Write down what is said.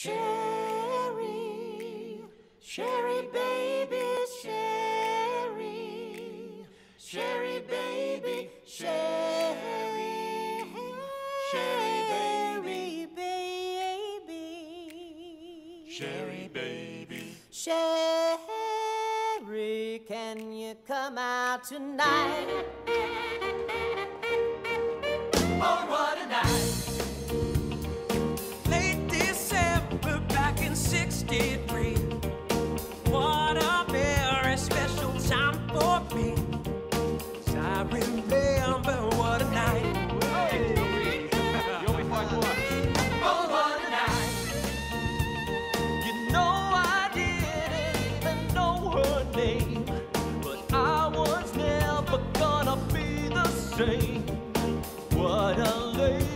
Sherry, Sherry baby, Sherry, Sherry baby, Sherry, Sherry baby, Sherry baby. Sherry, can you come out tonight? Oh, what a night! Late December back in '63. What a very special time for me. 'Cause I remember what a night. Oh, what a night! You know I didn't even know her name, but I was never gonna be the same. What a lady.